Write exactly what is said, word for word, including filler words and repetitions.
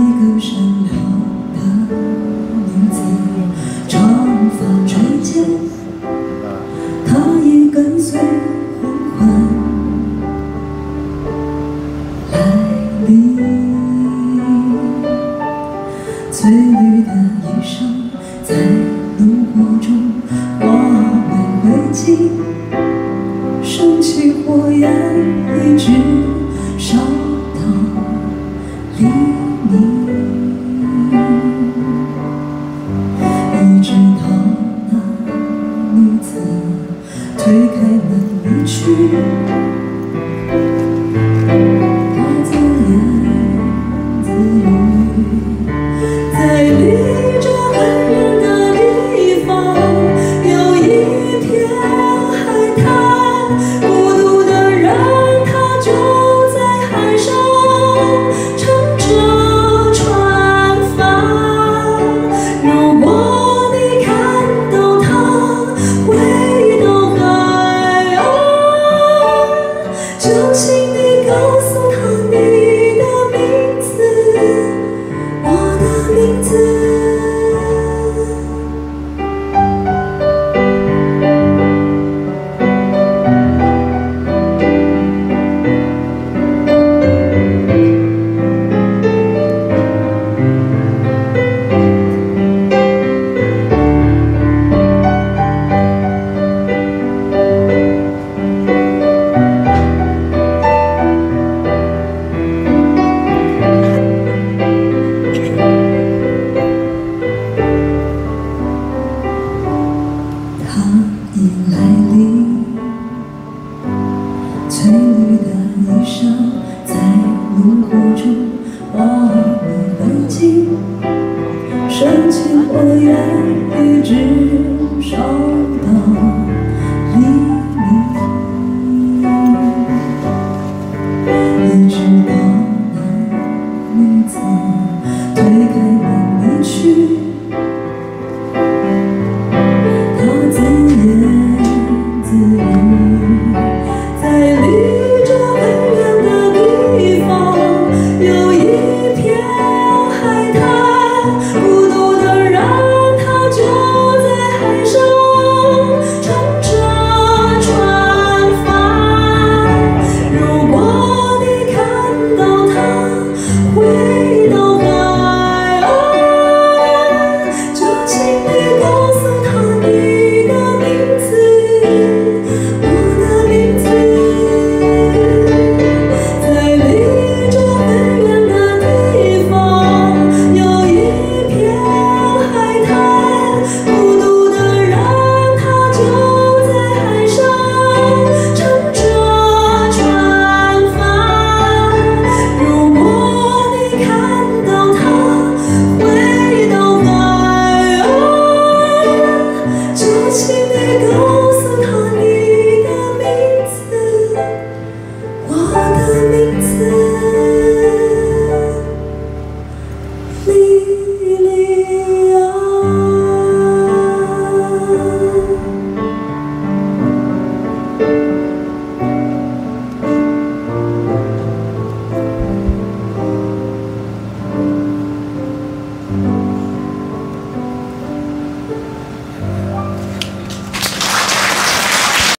个善良的女子，长发垂肩，她已跟随黄昏来临。翠绿的衣裳在炉火中化为灰烬，升起火焰，一直烧到黎明，一直到那女子推开门离去。她自言自语，在离这很远的地方，有一片海滩，孤独的人他就在海上乘着船帆。如果你看到他回到海岸，就请你告诉他你的名字，我的名字。来临，翠绿的衣裳在炉火中化为灰烬，升起火焰，一直烧到黎明，一直到那女子推开门离去。